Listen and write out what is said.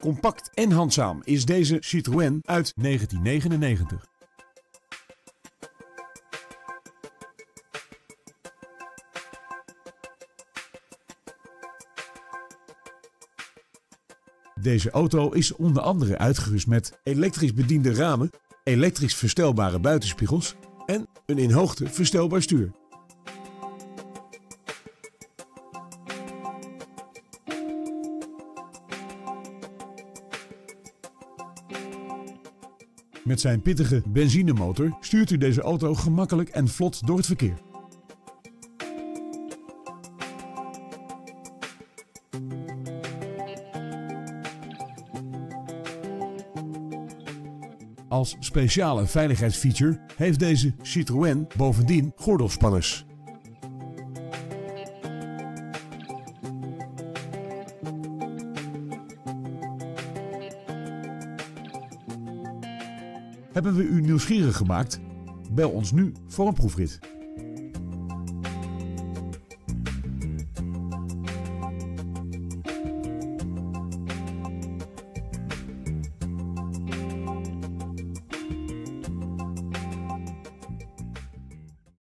Compact en handzaam is deze Citroën uit 1999. Deze auto is onder andere uitgerust met elektrisch bediende ramen, elektrisch verstelbare buitenspiegels en een in hoogte verstelbaar stuur. Met zijn pittige benzinemotor stuurt u deze auto gemakkelijk en vlot door het verkeer. Als speciale veiligheidsfeature heeft deze Citroën bovendien gordelspanners. Hebben we u nieuwsgierig gemaakt? Bel ons nu voor een proefrit.